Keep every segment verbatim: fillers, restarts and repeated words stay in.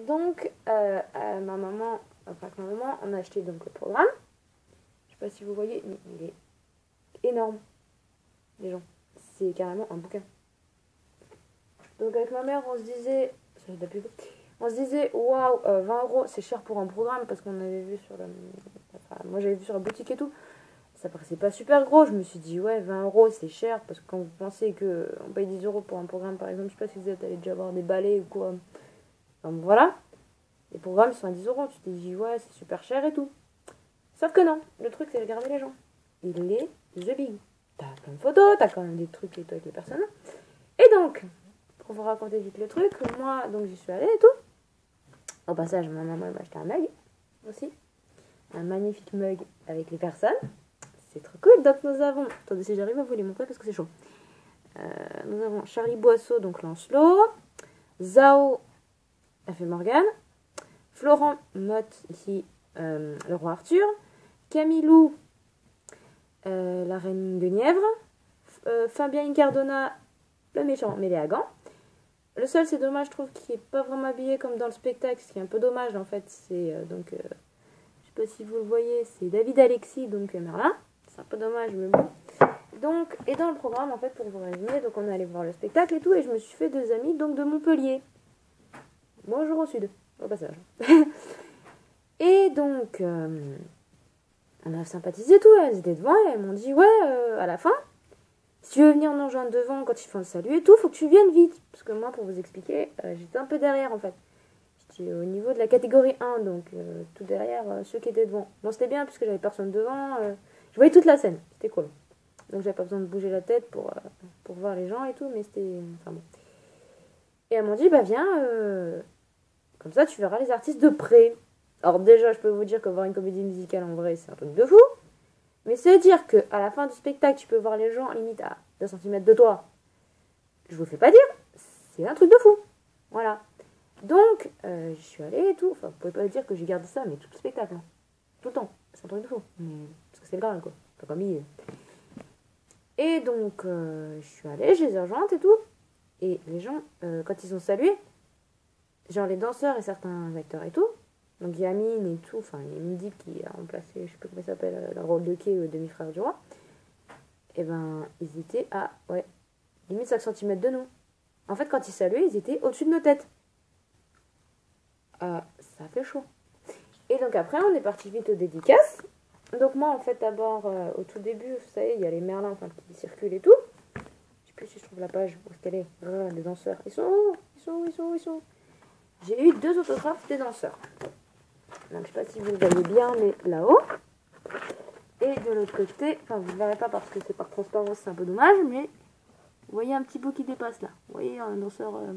Donc, euh, euh, ma maman, enfin avec ma maman, on a acheté donc le programme. Je sais pas si vous voyez, mais il est énorme, les gens. C'est carrément un bouquin. Donc avec ma mère, on se disait, ça de la pub. On se disait, waouh, euh, vingt euros, c'est cher pour un programme parce qu'on avait vu sur la, enfin, moi j'avais vu sur la boutique et tout. Ça paraissait pas super gros. Je me suis dit, ouais, vingt euros, c'est cher parce que quand vous pensez qu'on paye dix euros pour un programme, par exemple, je sais pas si vous êtes allé déjà voir des balais ou quoi. Donc voilà, les programmes sont à dix euros. Tu te dis, ouais, c'est super cher et tout. Sauf que non, le truc c'est regarder les gens. Il est the big. T'as plein de photos, t'as quand même des trucs et tout avec les personnes. Et donc, pour vous raconter vite le truc, moi, donc j'y suis allée et tout. Au passage, ma maman m'a acheté un mug aussi. Un magnifique mug avec les personnes. C'est trop cool. Donc nous avons, attendez si j'arrive à vous les montrer parce que c'est chaud. Euh, nous avons Charlie Boisseau, donc Lancelot. Zao, elle fait Morgane. Florent Mott, ici, euh, le roi Arthur. Camilou, euh, la reine Guenièvre. Euh, Fabien Incardona, le méchant mêlé à gants. Le seul, c'est dommage, je trouve, qu'il n'est pas vraiment habillé comme dans le spectacle, ce qui est un peu dommage, en fait. C'est euh, donc, euh, je sais pas si vous le voyez, c'est David Alexis, donc euh, Merlin. C'est un peu dommage, mais bon. Donc, et dans le programme, en fait, pour vous résumer, donc on est allé voir le spectacle et tout, et je me suis fait deux amis, donc de Montpellier. Bonjour au sud, au passage. Et donc, euh, on a sympathisé tout, elles étaient devant, et elles m'ont dit, ouais, euh, à la fin, si tu veux venir nous rejoindre devant quand ils font le salut et tout, faut que tu viennes vite. Parce que moi, pour vous expliquer, euh, j'étais un peu derrière en fait. J'étais au niveau de la catégorie un, donc euh, tout derrière euh, ceux qui étaient devant. Bon, c'était bien puisque j'avais personne devant. Euh, je voyais toute la scène, c'était cool. Donc j'avais pas besoin de bouger la tête pour, euh, pour voir les gens et tout, mais c'était. Enfin bon. Et elles m'ont dit, bah viens, euh, comme ça tu verras les artistes de près. Alors déjà, je peux vous dire que voir une comédie musicale en vrai, c'est un truc de fou. Mais se dire qu'à la fin du spectacle, tu peux voir les gens limite à deux centimètres de toi, je vous le fais pas dire, c'est un truc de fou. Voilà. Donc, euh, je suis allée et tout. Enfin, vous pouvez pas dire que j'ai gardé ça, mais tout le spectacle. Hein. Tout le temps. C'est un truc de fou. Mais, parce que c'est le Graal, quoi. Pas comme il est. Et donc, euh, je suis allée, je les ai rejointes et tout. Et les gens, euh, quand ils ont salué, genre les danseurs et certains acteurs et tout, donc Yamine et tout, enfin Yamine qui a remplacé, je sais pas comment il s'appelle, le rôle de Kay, le demi-frère du roi, et ben ils étaient à, ouais, limite cinq centimètres de nous. En fait, quand ils saluaient, ils étaient au-dessus de nos têtes. Euh, ça fait chaud. Et donc après, on est parti vite aux dédicaces. Donc moi, en fait, d'abord, euh, au tout début, vous savez, il y a les Merlins enfin, qui circulent et tout. Je sais plus si je trouve la page, où est-ce qu'elle est. Ah, les danseurs. Ils sont où Ils sont où Ils sont où Ils sont où J'ai eu deux autographes des danseurs. Donc, je sais pas si vous le voyez bien, mais là-haut. Et de l'autre côté, enfin, vous ne le verrez pas parce que c'est par transparence, c'est un peu dommage, mais vous voyez un petit bout qui dépasse là. Vous voyez un danseur. Euh...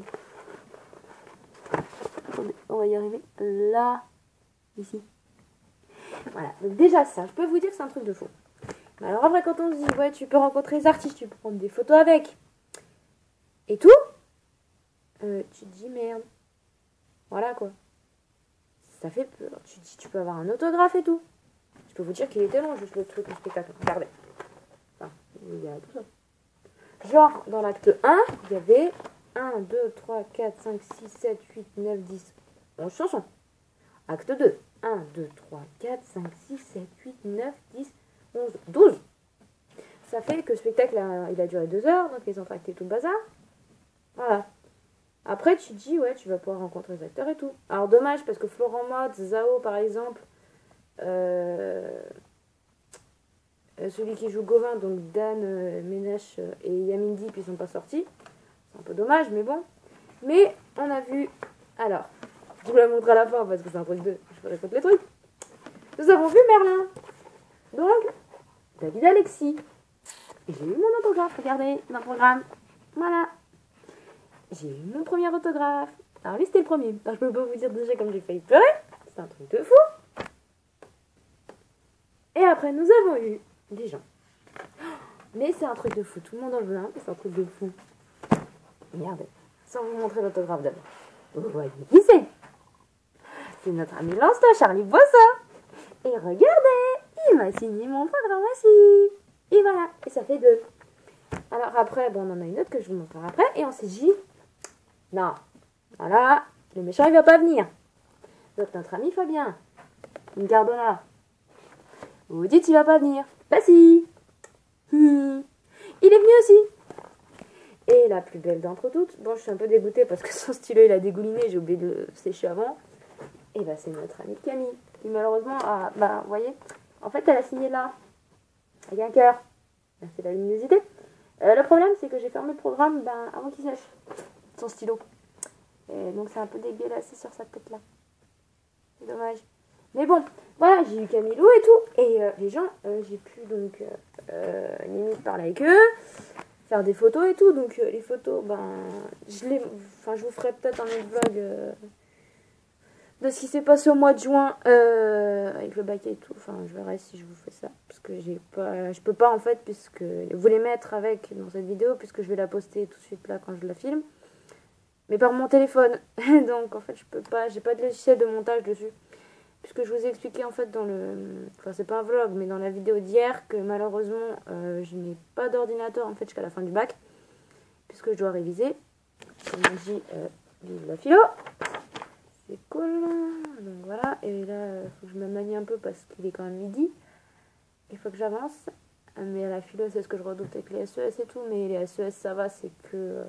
Attendez, on va y arriver. Là, ici. Voilà, donc déjà ça, je peux vous dire que c'est un truc de fou. Mais alors après, quand on se dit, ouais, tu peux rencontrer les artistes, tu peux prendre des photos avec, et tout, euh, tu te dis merde. Voilà quoi. Ça fait peur. Tu te dis, tu peux avoir un autographe et tout. Je peux vous dire qu'il était long, juste le truc, le spectacle. Regardez. Enfin, il y a tout ça. Genre, dans l'acte un, il y avait un, deux, trois, quatre, cinq, six, sept, huit, neuf, dix, onze chansons. Acte deux, un, deux, trois, quatre, cinq, six, sept, huit, neuf, dix, onze, douze. Ça fait que le spectacle, a, il a duré deux heures, donc ils ont tracté tout le bazar. Voilà. Après, tu te dis, ouais, tu vas pouvoir rencontrer les acteurs et tout. Alors, dommage, parce que Florent Mott, Zao, par exemple, euh, celui qui joue Gauvin, donc Dan euh, Ménèche et Yamine Deep, ils sont pas sortis. C'est un peu dommage, mais bon. Mais, on a vu... Alors, je vous la montre à la fin, parce que c'est un truc de... Je vous raconte les trucs. Nous avons vu Merlin. Donc, David Alexis. Et j'ai eu mon autographe, regardez, dans le programme. Voilà. J'ai eu mon premier autographe. Alors lui, c'était le premier. Alors, je peux pas vous dire déjà comme j'ai failli pleurer. C'est un truc de fou. Et après, nous avons eu des gens. Mais c'est un truc de fou. Tout le monde en veut un, mais c'est un truc de fou. Regardez. Sans vous montrer l'autographe d'abord. Vous voyez qui c'est? C'est notre ami Lancelot, Charlie Boisseau. Et regardez, il m'a signé mon programme aussi. Et voilà. Et ça fait deux. Alors après, bon, on en a une autre que je vous montrerai après. Et on s'est dit, non, voilà, le méchant, il va pas venir. Donc notre ami Fabien, une Cardona. Vous dites il va pas venir. Bah si. Hum. Il est venu aussi. Et la plus belle d'entre toutes, bon je suis un peu dégoûtée parce que son stylo il a dégouliné, j'ai oublié de le sécher avant. Et bah c'est notre amie Camille, qui malheureusement a, bah vous voyez, en fait elle a signé là, avec un cœur. C'est la luminosité. Euh, le problème c'est que j'ai fermé le programme ben, avant qu'il sèche, son stylo. Et donc c'est un peu dégueulasse sur sa tête là. C'est dommage. Mais bon, voilà, j'ai eu Camilou et tout. Et euh, les gens, euh, j'ai pu donc euh, euh, limite parler avec eux, faire des photos et tout. Donc euh, les photos, ben, je les, enfin, je vous ferai peut-être un autre vlog euh, de ce qui s'est passé au mois de juin euh, avec le bac et tout. Enfin, je verrai si je vous fais ça, parce que j'ai pas, je peux pas en fait, puisque vous les mettre avec dans cette vidéo, puisque je vais la poster tout de suite là quand je la filme, mais par mon téléphone. Donc en fait, je peux pas, j'ai pas de logiciel de montage dessus. Puisque je vous ai expliqué en fait dans le... Enfin c'est pas un vlog mais dans la vidéo d'hier que malheureusement euh, je n'ai pas d'ordinateur en fait jusqu'à la fin du bac. Puisque je dois réviser. Comme on dit, euh, vive la philo. C'est cool. Donc voilà. Et là, il faut que je me manie un peu parce qu'il est quand même midi. Il faut que j'avance. Mais à la philo c'est ce que je redoute avec les S E S et tout. Mais les S E S ça va, c'est que... Euh...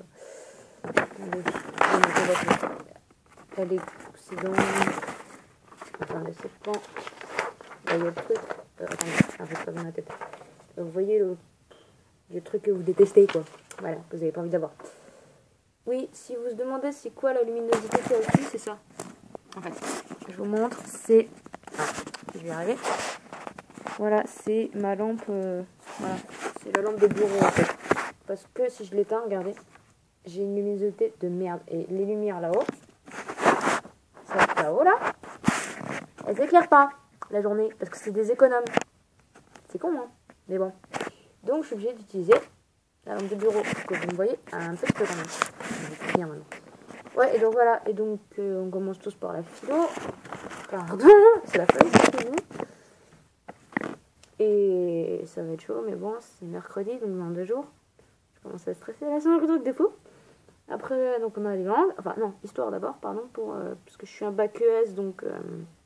Allez, c'est dans... Attendez, c'est quand là, il y a le truc. Euh, attendez, j'arrive pas dans la tête. Euh, vous voyez le... le truc que vous détestez, quoi. Voilà, que vous n'avez pas envie d'avoir. Oui, si vous vous demandez c'est quoi la luminosité qu'il y a au-dessus, c'est ça. En fait, je vous montre, c'est... Ah, je vais y arriver. Voilà, c'est ma lampe... Euh... Voilà, c'est la lampe de bureau, en fait. Parce que si je l'éteins, regardez, j'ai une luminosité de merde. Et les lumières là-haut, celle là-haut, là, elles s'éclairent pas la journée, parce que c'est des économes. C'est con, hein, mais bon. Donc, je suis obligée d'utiliser la lampe de bureau, que vous me voyez un petit peu quand même. Je vais finir maintenant. Ouais, et donc voilà, et donc euh, on commence tous par la philo. Pardon, c'est la feuille, c'est nous. Et ça va être chaud, mais bon, c'est mercredi, donc dans deux jours. Je commence à stresser, là, c'est un truc de fou. Après, donc on a les langues, enfin non, histoire d'abord, pardon, pour, euh, parce que je suis un bac E S, donc euh,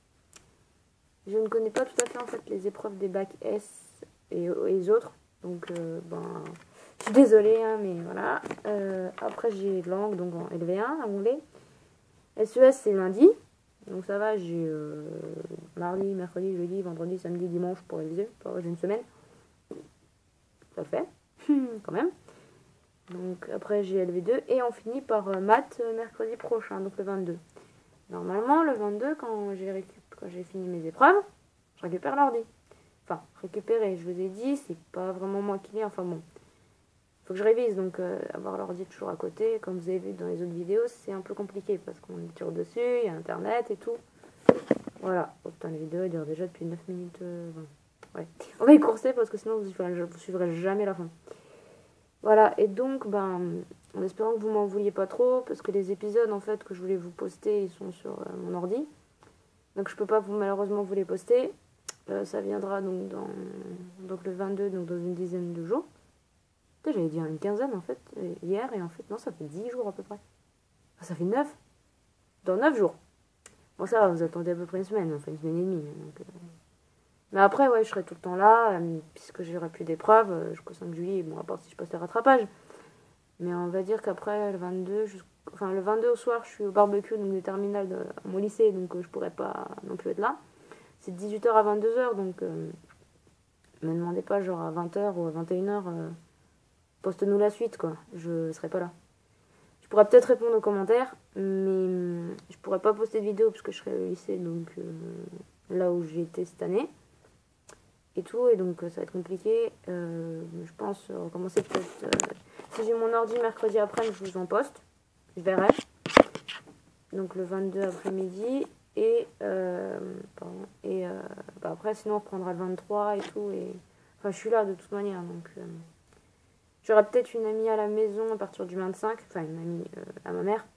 je ne connais pas tout à fait en fait les épreuves des bacs S et, et les autres. Donc, euh, ben, je suis désolée, hein, mais voilà. Euh, après, j'ai langue, donc en L V un, anglais. S E S, c'est lundi. Donc ça va, j'ai euh, mardi, mercredi, jeudi, vendredi, samedi, dimanche pour réviser. J'ai une semaine. Ça le fait, quand même. Donc après, j'ai L V deux. Et on finit par euh, maths euh, mercredi prochain, donc le vingt-deux. Normalement, le vingt-deux, quand j'ai récup... quand j'ai fini mes épreuves, je récupère l'ordi. Enfin, récupérer, je vous ai dit, c'est pas vraiment moi qui l'ai, enfin bon. Faut que je révise, donc euh, avoir l'ordi toujours à côté, comme vous avez vu dans les autres vidéos, c'est un peu compliqué, parce qu'on est toujours dessus, il y a internet et tout. Voilà, oh putain, la vidéo elle dure déjà depuis neuf minutes euh, vingt. Ouais, on va y courser, parce que sinon vous suivrez, vous suivrez jamais la fin. Voilà, et donc, ben, en espérant que vous m'en vouliez pas trop, parce que les épisodes, en fait, que je voulais vous poster, ils sont sur euh, mon ordi. Donc je peux pas vous, malheureusement vous les poster. Euh, ça viendra donc, dans, donc le vingt-deux, donc dans une dizaine de jours. J'allais dire une quinzaine en fait, hier, et en fait non, ça fait dix jours à peu près. Enfin, ça fait neuf. Dans neuf jours. Bon ça va, vous attendez à peu près une semaine, enfin une semaine et demie. Donc, euh... Mais après, ouais, je serai tout le temps là, euh, puisque j'aurai plus d'épreuves euh, jusqu'au cinq juillet, bon à part si je passe le rattrapage. Mais on va dire qu'après le vingt-deux, enfin le vingt-deux au soir, je suis au barbecue donc des terminales de mon lycée, donc euh, je pourrais pas non plus être là. C'est de dix-huit heures à vingt-deux heures, donc euh, me demandez pas genre à vingt heures ou à vingt et une heures, euh, poste-nous la suite quoi, je serai pas là. Je pourrais peut-être répondre aux commentaires, mais je pourrais pas poster de vidéo parce que je serai au lycée, donc euh, là où j'ai été cette année. Et tout, et donc ça va être compliqué. Euh, je pense recommencer peut-être... Euh, si j'ai mon ordi mercredi après, je vous en poste. Je verrai. Donc le vingt-deux après-midi. Et, euh, pardon, et euh, bah après, sinon on reprendra le vingt-trois et tout. Et, enfin, je suis là de toute manière. Donc euh, j'aurai peut-être une amie à la maison à partir du vingt-cinq. Enfin, une amie euh, à ma mère.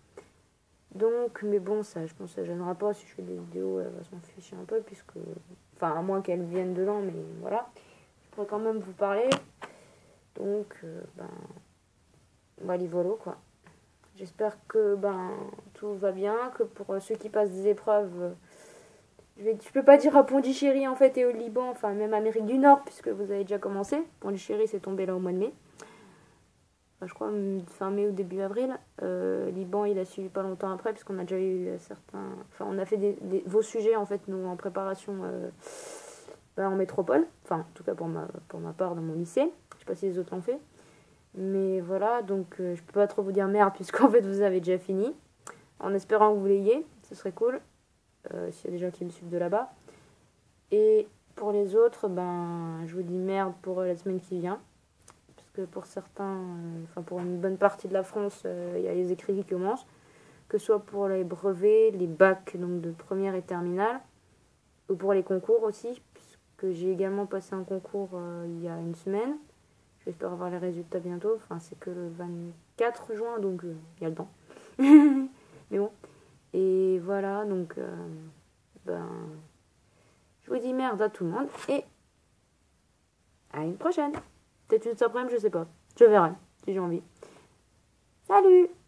Donc, mais bon, ça, je pense que ça gênera pas si je fais des vidéos, elle va s'en ficher un peu, puisque... Enfin, à moins qu'elle vienne dedans, mais voilà. Je pourrais quand même vous parler. Donc, euh, ben... Voilà, voilà, quoi. j'espère que ben, tout va bien, que pour ceux qui passent des épreuves, je vais, je peux pas dire à Pondichéry en fait et au Liban, enfin même Amérique du Nord, puisque vous avez déjà commencé. Pondichéry c'est tombé là au mois de mai. Enfin, je crois fin mai ou début avril. Euh, Liban il a suivi pas longtemps après, puisqu'on a déjà eu certains. Enfin, on a fait des, des, vos sujets en fait, nous en préparation euh, ben, en métropole. Enfin, en tout cas pour ma, pour ma part dans mon lycée. Je sais pas si les autres l'ont fait. Mais voilà, donc euh, je peux pas trop vous dire merde, puisqu'en fait vous avez déjà fini. En espérant que vous l'ayez, ce serait cool. Euh, s'il y a des gens qui me suivent de là-bas. Et pour les autres, ben, je vous dis merde pour la semaine qui vient. Parce que pour certains, euh, enfin pour une bonne partie de la France, il euh, y a les écrits qui commencent. Que ce soit pour les brevets, les bacs donc de première et terminale, ou pour les concours aussi, puisque j'ai également passé un concours euh, il y a une semaine. J'espère avoir les résultats bientôt. Enfin, c'est que le vingt-quatre juin, donc il euh, y a le temps. Mais bon. Et voilà, donc euh, ben, je vous dis merde à tout le monde et à une prochaine. Peut-être une après-midi, je sais pas. Je verrai si j'ai envie. Salut!